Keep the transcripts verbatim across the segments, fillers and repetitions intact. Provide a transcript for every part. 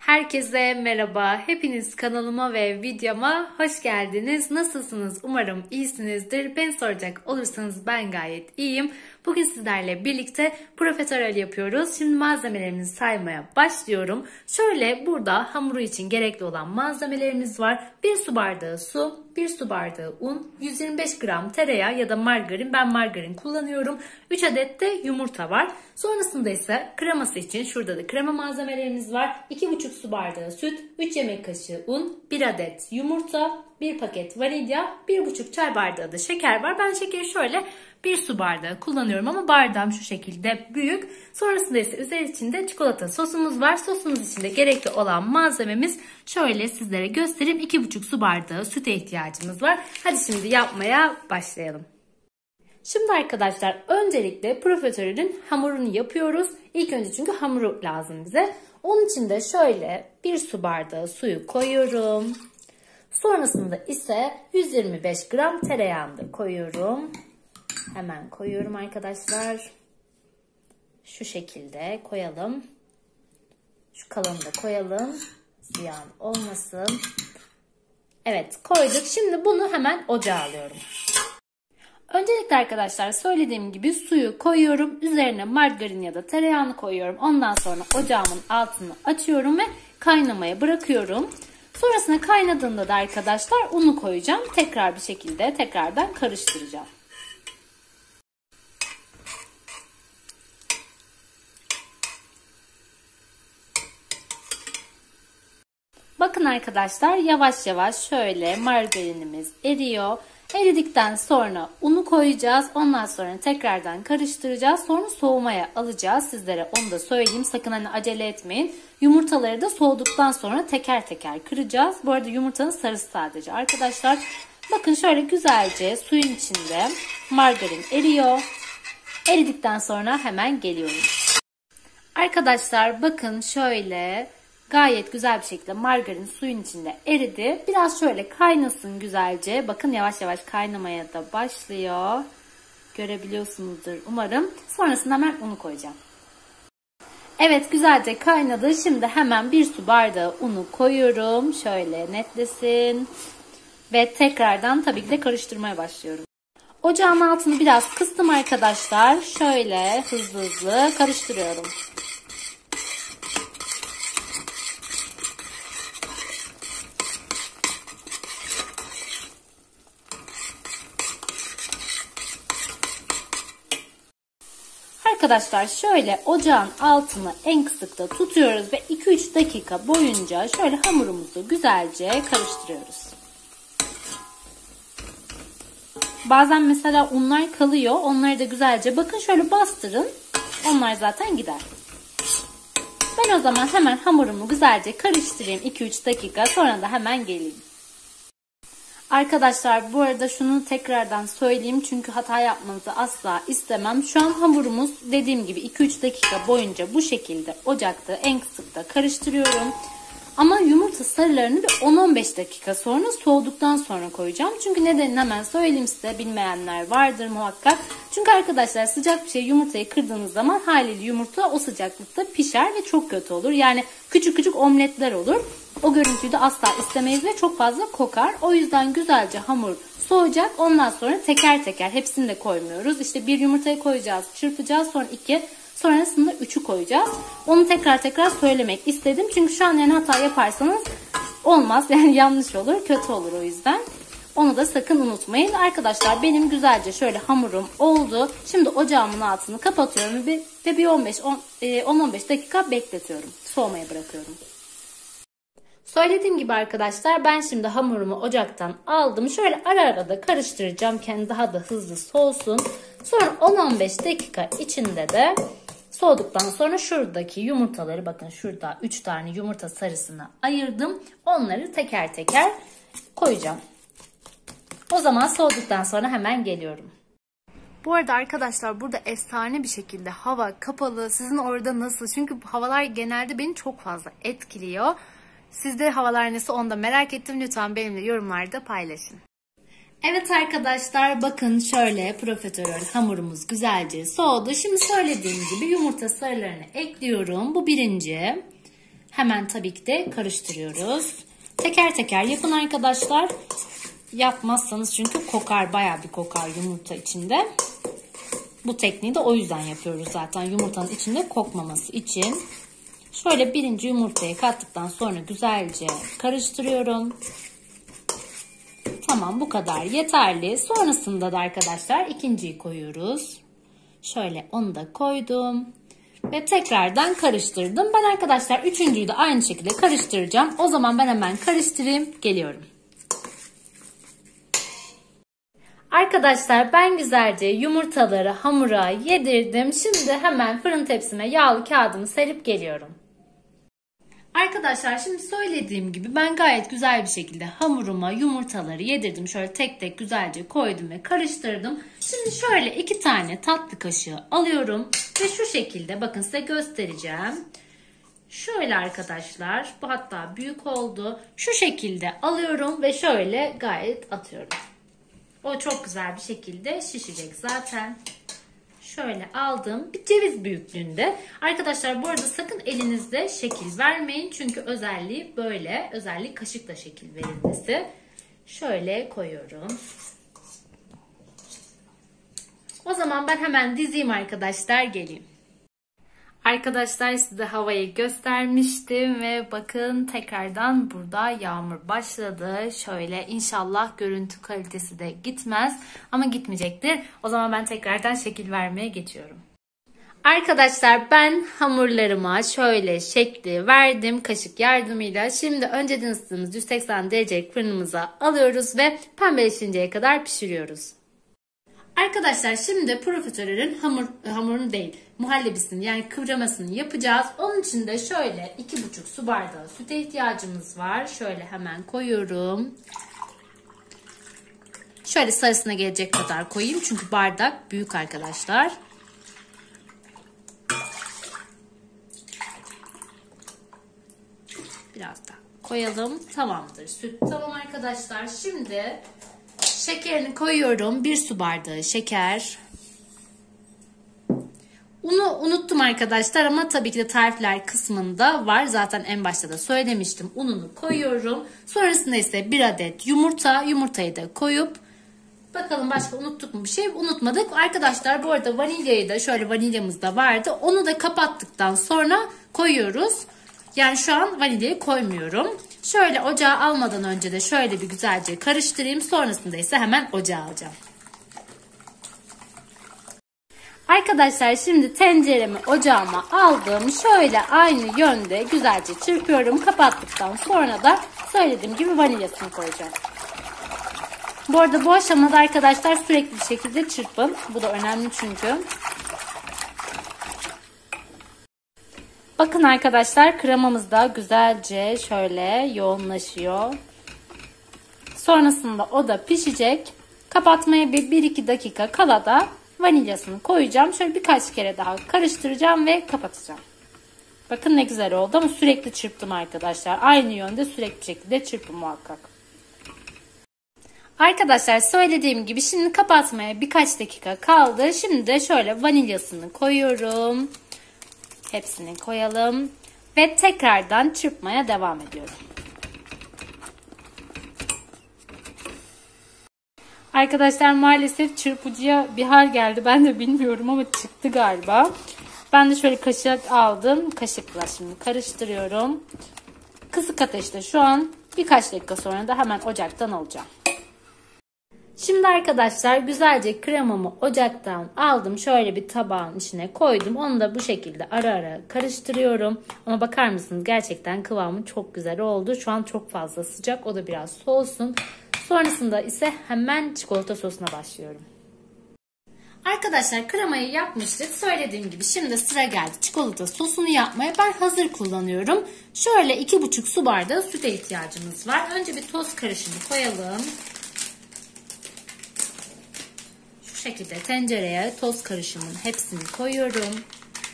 Herkese merhaba. Hepiniz kanalıma ve videoma hoş geldiniz. Nasılsınız? Umarım iyisinizdir. Beni soracak olursanız ben gayet iyiyim. Bugün sizlerle birlikte profiterol yapıyoruz. Şimdi malzemelerimizi saymaya başlıyorum. Şöyle burada hamuru için gerekli olan malzemelerimiz var. bir su bardağı su, bir su bardağı un, yüz yirmi beş gram tereyağı ya da margarin. Ben margarin kullanıyorum. üç adet de yumurta var. Sonrasında ise kreması için şurada da krema malzemelerimiz var. iki buçuk su bardağı süt, üç yemek kaşığı un, bir adet yumurta, bir paket vanilya, bir buçuk çay bardağı da şeker var. Ben şekeri şöyle bir su bardağı kullanıyorum ama bardağım şu şekilde büyük. Sonrasında ise üzeri içinde çikolata sosumuz var. Sosumuz için de gerekli olan malzememiz şöyle sizlere göstereyim. iki buçuk su bardağı süte ihtiyacımız var. Hadi şimdi yapmaya başlayalım. Şimdi arkadaşlar öncelikle profiterolün hamurunu yapıyoruz. İlk önce çünkü hamuru lazım bize. Onun için de şöyle bir su bardağı suyu koyuyorum. Sonrasında ise yüz yirmi beş gram tereyağını da koyuyorum. Hemen koyuyorum arkadaşlar. Şu şekilde koyalım. Şu kalanı da koyalım. Ziyan olmasın. Evet koyduk. Şimdi bunu hemen ocağa alıyorum. Öncelikle arkadaşlar söylediğim gibi suyu koyuyorum. Üzerine margarin ya da tereyağını koyuyorum. Ondan sonra ocağımın altını açıyorum ve kaynamaya bırakıyorum. Sonrasında kaynadığında da arkadaşlar unu koyacağım. Tekrar bir şekilde tekrardan karıştıracağım. Bakın arkadaşlar yavaş yavaş şöyle margarinimiz eriyor. Eridikten sonra unu koyacağız. Ondan sonra tekrardan karıştıracağız. Sonra soğumaya alacağız. Sizlere onu da söyleyeyim. Sakın hani acele etmeyin. Yumurtaları da soğuduktan sonra teker teker kıracağız. Bu arada yumurtanın sarısı sadece arkadaşlar. Bakın şöyle güzelce suyun içinde margarin eriyor. Eridikten sonra hemen geliyorum. Arkadaşlar bakın şöyle gayet güzel bir şekilde margarin suyun içinde eridi. Biraz şöyle kaynasın güzelce. Bakın yavaş yavaş kaynamaya da başlıyor. Görebiliyorsunuzdur umarım. Sonrasında hemen unu koyacağım. Evet güzelce kaynadı. Şimdi hemen bir su bardağı unu koyuyorum. Şöyle netlesin. Ve tekrardan tabii ki de karıştırmaya başlıyorum. Ocağın altını biraz kıstım arkadaşlar. Şöyle hızlı hızlı karıştırıyorum. Arkadaşlar şöyle ocağın altını en kısıkta tutuyoruz ve iki üç dakika boyunca şöyle hamurumuzu güzelce karıştırıyoruz. Bazen mesela unlar kalıyor. Onları da güzelce bakın şöyle bastırın. Onlar zaten gider. Ben o zaman hemen hamurumu güzelce karıştırayım iki üç dakika. Sonra da hemen geleyim. Arkadaşlar bu arada şunu tekrardan söyleyeyim çünkü hata yapmanızı asla istemem. Şu an hamurumuz dediğim gibi iki üç dakika boyunca bu şekilde ocakta en kısıkta karıştırıyorum. Ama yumurta sarılarını bir on on beş dakika sonra soğuduktan sonra koyacağım. Çünkü nedenini hemen söyleyeyim size, bilmeyenler vardır muhakkak. Çünkü arkadaşlar sıcak bir şey yumurtayı kırdığınız zaman haliyle yumurta o sıcaklıkta pişer ve çok kötü olur. Yani küçük küçük omletler olur. O görüntüyü de asla istemeyiz ve çok fazla kokar. O yüzden güzelce hamur soğuyacak. Ondan sonra teker teker hepsini de koymuyoruz. İşte bir yumurtayı koyacağız, çırpacağız, sonra iki, sonrasında üçü koyacağız. Onu tekrar tekrar söylemek istedim. Çünkü şu an yani hata yaparsanız olmaz. Yani yanlış olur, kötü olur o yüzden. Onu da sakın unutmayın. Arkadaşlar benim güzelce şöyle hamurum oldu. Şimdi ocağımın altını kapatıyorum ve bir on beş on on beş dakika bekletiyorum. Soğumaya bırakıyorum. Söylediğim gibi arkadaşlar ben şimdi hamurumu ocaktan aldım. Şöyle ara ara da karıştıracağım. Kendi daha da hızlı soğusun. Sonra on on beş dakika içinde de soğuduktan sonra şuradaki yumurtaları bakın şurada üç tane yumurta sarısını ayırdım. Onları teker teker koyacağım. O zaman soğuduktan sonra hemen geliyorum. Bu arada arkadaşlar burada efsane bir şekilde hava kapalı. Sizin orada nasıl? Çünkü havalar genelde beni çok fazla etkiliyor. Sizde havalar nasıl onu da merak ettim. Lütfen benimle yorumlarda paylaşın. Evet arkadaşlar bakın şöyle profiterol hamurumuz güzelce soğudu. Şimdi söylediğim gibi yumurta sarılarını ekliyorum. Bu birinci. Hemen tabii ki de karıştırıyoruz. Teker teker yapın arkadaşlar. Yapmazsanız çünkü kokar, bayağı bir kokar yumurta içinde. Bu tekniği de o yüzden yapıyoruz zaten, yumurtanın içinde kokmaması için. Şöyle birinci yumurtayı kattıktan sonra güzelce karıştırıyorum. Tamam, bu kadar yeterli. Sonrasında da arkadaşlar ikinciyi koyuyoruz. Şöyle onu da koydum. Ve tekrardan karıştırdım. Ben arkadaşlar üçüncüyü de aynı şekilde karıştıracağım. O zaman ben hemen karıştırayım. Geliyorum. Arkadaşlar ben güzelce yumurtaları hamura yedirdim. Şimdi hemen fırın tepsime yağlı kağıdımı serip geliyorum. Arkadaşlar şimdi söylediğim gibi ben gayet güzel bir şekilde hamuruma yumurtaları yedirdim. Şöyle tek tek güzelce koydum ve karıştırdım. Şimdi şöyle iki tane tatlı kaşığı alıyorum ve şu şekilde, bakın size göstereceğim. Şöyle arkadaşlar, bu hatta büyük oldu. Şu şekilde alıyorum ve şöyle gayet atıyorum. O çok güzel bir şekilde şişecek zaten. Şöyle aldım. Bir ceviz büyüklüğünde. Arkadaşlar bu arada sakın elinizde şekil vermeyin. Çünkü özelliği böyle. Özelliği kaşıkla şekil verilmesi. Şöyle koyuyorum. O zaman ben hemen dizeyim arkadaşlar, geleyim. Arkadaşlar size havayı göstermiştim ve bakın tekrardan burada yağmur başladı. Şöyle inşallah görüntü kalitesi de gitmez ama gitmeyecektir. O zaman ben tekrardan şekil vermeye geçiyorum. Arkadaşlar ben hamurlarıma şöyle şekli verdim kaşık yardımıyla. Şimdi önceden ısıttığımız yüz seksen derecelik fırınımıza alıyoruz ve pembeleşinceye kadar pişiriyoruz. Arkadaşlar şimdi profiterolün hamur, hamurunu değil, muhallebisini yani kıvramasını yapacağız. Onun için de şöyle iki buçuk su bardağı süte ihtiyacımız var. Şöyle hemen koyuyorum. Şöyle sarısına gelecek kadar koyayım çünkü bardak büyük arkadaşlar. Biraz daha koyalım. Tamamdır. Süt tamam arkadaşlar. Şimdi şekerini koyuyorum. Bir su bardağı şeker. Unu unuttum arkadaşlar ama tabii ki de tarifler kısmında var. Zaten en başta da söylemiştim. Ununu koyuyorum. Sonrasında ise bir adet yumurta. Yumurtayı da koyup bakalım başka unuttuk mu bir şey? Unutmadık. Arkadaşlar bu arada vanilyayı da şöyle, vanilyamız da vardı. Onu da kapattıktan sonra koyuyoruz. Yani şu an vanilyayı koymuyorum. Şöyle ocağa almadan önce de şöyle bir güzelce karıştırayım. Sonrasında ise hemen ocağa alacağım. Arkadaşlar şimdi tenceremi ocağıma aldım. Şöyle aynı yönde güzelce çırpıyorum. Kapattıktan sonra da söylediğim gibi vanilyasını koyacağım. Bu arada bu aşamada arkadaşlar sürekli bir şekilde çırpın. Bu da önemli çünkü. Bakın arkadaşlar kremamız da güzelce şöyle yoğunlaşıyor. Sonrasında o da pişecek. Kapatmaya bir bir iki dakika kala da vanilyasını koyacağım. Şöyle birkaç kere daha karıştıracağım ve kapatacağım. Bakın ne güzel oldu ama sürekli çırptım arkadaşlar. Aynı yönde sürekli şekilde çırpın muhakkak. Arkadaşlar söylediğim gibi şimdi kapatmaya birkaç dakika kaldı. Şimdi de şöyle vanilyasını koyuyorum. Hepsini koyalım ve tekrardan çırpmaya devam ediyorum. Arkadaşlar maalesef çırpıcıya bir hal geldi. Ben de bilmiyorum ama çıktı galiba. Ben de şöyle kaşık aldım. Kaşıkla şimdi karıştırıyorum. Kısık ateşte şu an, birkaç dakika sonra da hemen ocaktan alacağım. Şimdi arkadaşlar güzelce kremamı ocaktan aldım. Şöyle bir tabağın içine koydum. Onu da bu şekilde ara ara karıştırıyorum. Ama bakar mısınız gerçekten kıvamı çok güzel oldu. Şu an çok fazla sıcak. O da biraz soğusun. Sonrasında ise hemen çikolata sosuna başlıyorum. Arkadaşlar kremayı yapmıştık. Söylediğim gibi şimdi sıra geldi çikolata sosunu yapmaya. Ben hazır kullanıyorum. Şöyle iki buçuk su bardağı süte ihtiyacımız var. Önce bir toz karışımı koyalım. Şu şekilde tencereye toz karışımın hepsini koyuyorum.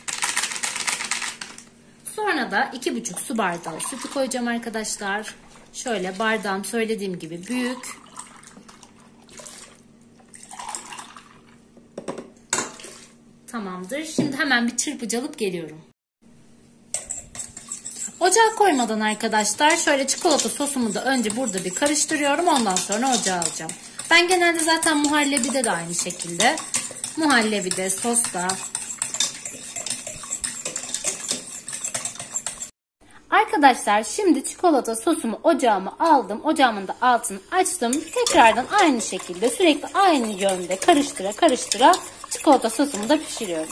Sonra da iki buçuk su bardağı sütü koyacağım arkadaşlar. Şöyle bardağım söylediğim gibi büyük. Tamamdır. Şimdi hemen bir çırpıcı alıp geliyorum. Ocağa koymadan arkadaşlar şöyle çikolata sosumu da önce burada bir karıştırıyorum. Ondan sonra ocağa alacağım. Ben genelde zaten muhallebide de aynı şekilde. Muhallebide, sosta. Arkadaşlar şimdi çikolata sosumu ocağıma aldım. Ocağımın da altını açtım. Tekrardan aynı şekilde sürekli aynı yönde karıştıra karıştıra çikolata sosumu da pişiriyorum.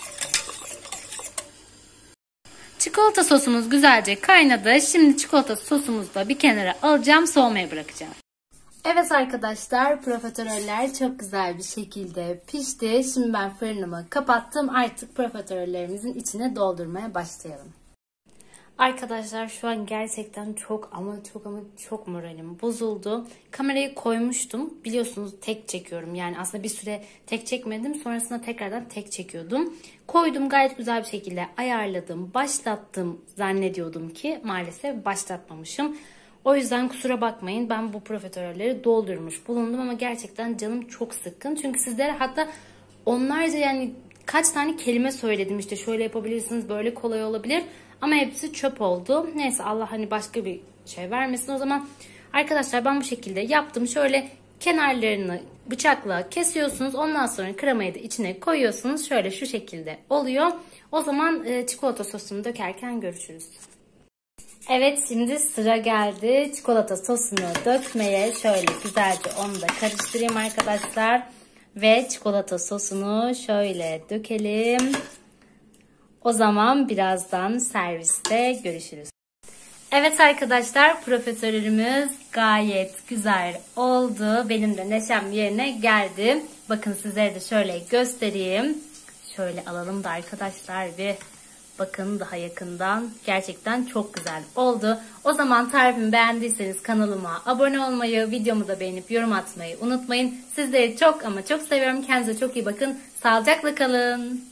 Çikolata sosumuz güzelce kaynadı. Şimdi çikolata sosumuzu da bir kenara alacağım. Soğumaya bırakacağım. Evet arkadaşlar, profiteroller çok güzel bir şekilde pişti. Şimdi ben fırınımı kapattım. Artık profiterollerimizin içine doldurmaya başlayalım. Arkadaşlar şu an gerçekten çok ama çok ama çok moralim bozuldu. Kamerayı koymuştum. Biliyorsunuz tek çekiyorum. Yani aslında bir süre tek çekmedim. Sonrasında tekrardan tek çekiyordum. Koydum, gayet güzel bir şekilde ayarladım. Başlattım zannediyordum ki maalesef başlatmamışım. O yüzden kusura bakmayın, ben bu profiterolleri doldurmuş bulundum ama gerçekten canım çok sıkkın. Çünkü sizlere hatta onlarca yani kaç tane kelime söyledim, işte şöyle yapabilirsiniz, böyle kolay olabilir. Ama hepsi çöp oldu. Neyse, Allah hani başka bir şey vermesin. O zaman arkadaşlar ben bu şekilde yaptım. Şöyle kenarlarını bıçakla kesiyorsunuz. Ondan sonra kremayı da içine koyuyorsunuz. Şöyle şu şekilde oluyor. O zaman e, çikolata sosunu dökerken görüşürüz. Evet, şimdi sıra geldi çikolata sosunu dökmeye. Şöyle güzelce onu da karıştırayım arkadaşlar. Ve çikolata sosunu şöyle dökelim. O zaman birazdan serviste görüşürüz. Evet arkadaşlar, profiterolümüz gayet güzel oldu. Benim de neşem yerine geldi. Bakın sizlere de şöyle göstereyim. Şöyle alalım da arkadaşlar bir bakın daha yakından. Gerçekten çok güzel oldu. O zaman tarifimi beğendiyseniz kanalıma abone olmayı, videomu da beğenip yorum atmayı unutmayın. Sizleri çok ama çok seviyorum. Kendinize çok iyi bakın. Sağlıcakla kalın.